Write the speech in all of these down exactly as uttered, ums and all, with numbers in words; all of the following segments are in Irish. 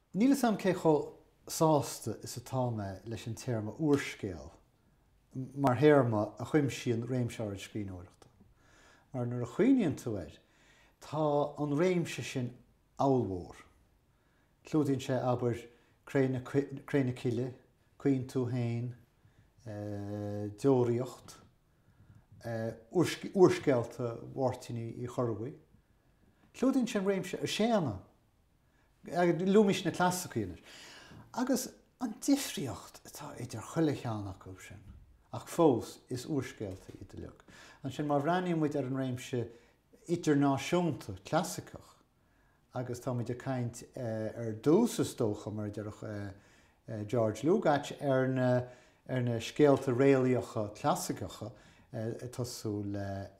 Níl sam cé cho sásta is atá me leis an téarma túrscéal mar théarma a chuimsíonn réimseáid scríbhneoireachta. Mar nuair a chuoineann tú air, tá an réimse sin amhlmhór. Clúdaíonn sé aber créine ciile, cuoin tú hain, deoraíocht, túrscéalta mhártaí i chorbaí. Clúdaíonn sé an réimse a séanna, lúmis na clásicíonar. Agus an difríocht atá idir chuile cheannach go sin. Ach fós is túrscéalta idir leog. An sin mar bhreaníonn muid ar an réimse idirnáisiúnta, clásicach. Agus tá muid a caint ar dúsas dócha mar idirach George Lugáit ar na ar na scéalta réalaíocha clásicacha tosú le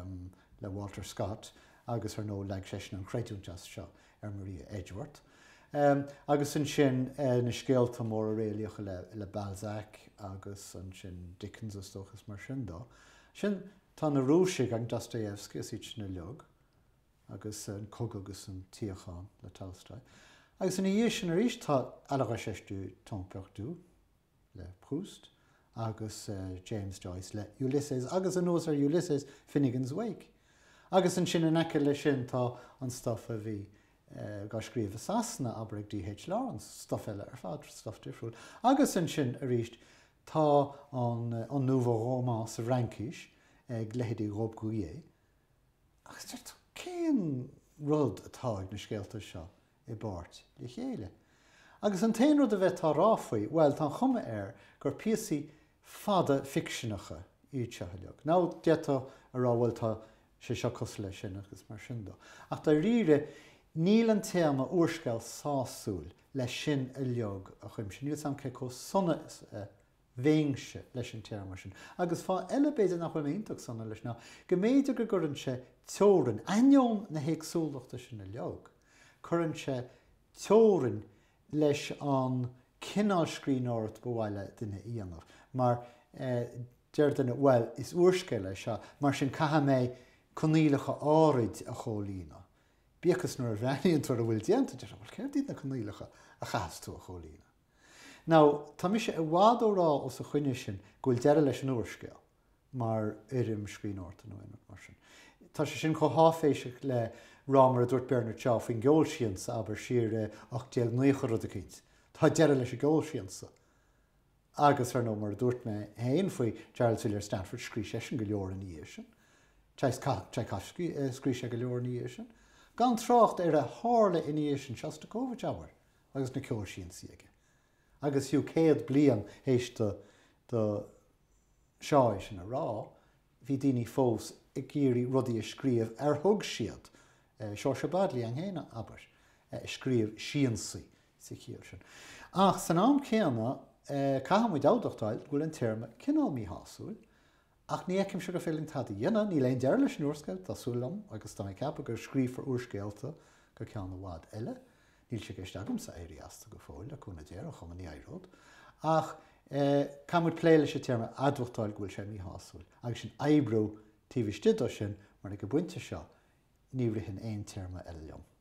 le Walter Scott agus ar nó le sesin an creidúntas seo ar Maria Edgeworth. Um, agus an sin uh, na scéalta mór a réalaíocha le, le Balzac agus an sin Dickens as tóchas mar sin dó. Sin tá na rúisig an Dostoevsky is ít na leog agus an cog agus an tíochán le Tolstoy. Agus in dhé sin ar is tá ealacha seistú Tompechtú le Proust agus uh, James Joyce le Ulysses agus an nós ar Ulysses Finnegan's Wake. Agus an sin an eice le sin tá an stuff a bhí Uh, ga scríomh asasna aber ag D H Lawrence, stuff eile ar fad, stuff difriúil. Agus an sin a ríist tá an, uh, an nouveau roman sa Frankis ag lehéadí Rob Gouillet. Agus teart cén rud atá ag na scéalta seo i báirt le chéile. Agus an tain rud a bheith tá ráfaí, well, tá chuma air gur píosaí fada fictionacha iad se leog. Ná déta a ráhfuil tá sé seo cos le sin agus mar sin dó. Ach tá riire níl an téama túrscéal sásúil leis sin a leog a chuim sin. Níl sam cé có sonna bhéingse leis an téama sin. Agus fá eile béidir nach bhfuil ionach sonna leis ná. Go méidir go gcurann sé teorann, ainneoin na héagsúlachta sin a leog. Curann sé teorann leis an cinál scríbhneoireacht go bhhaile duine íanamh. Mar eh, deir duine, well, is túrscéal é seo, mar sin caithe mé conílacha áraid a cholína. Bíchas nuair a bhreaníonn tar a bhfuil déanta, deir bhfuil céir díad na conílacha a chas tú a cholína. Now, tá mi sé i bhád ó rá os a chuine sin gúil deire leis an túrscéal, mar irim scríbhneoireachta nó mar sin. Tá sé sin có háféiseach le rámar a dúirt Bernard Shaw faoin gceol síonsa aber siar ach déag nuocha rud a cínt. Tá deire leis a gceol síonsa. Agus ar nó mar a dúirt me haon faoi Charles William Stanford scrí sé sin go leor in íos sin. Tchaikovsky scrí sé go leor in íos sin. Gan trácht ar a hála in íos sin Shostakovich aber agus na ceol síonsa aige. Agus hiú céad blian héiste de seáid sin a rá, bhí daoine fós i gcéirí rudaí a scríomh ar thug siad. Seo se badlí an héine aber scríomh síonsaí sa chéal sin. Ach san am céanna caitheamh muid áideachtáil gúil an téarma cinál mí hasúil, ach ní éicim se go féling tá dhéana, ní léon deir leis an túrscéal tásúlam agus tá ceappa gur scríomh ar túrscéalta go ceanna bhád eile. Níl sé géiste agam sa éirí asta go fóil a chuna déir a chuma ní éireód. Ach camúid pléile sé téarma admhachtáil gúil sé mí hasúil. Agus sin ebrú tíbhiste do sin mar na go buinte seo ní ritheann aon téarma eile liom.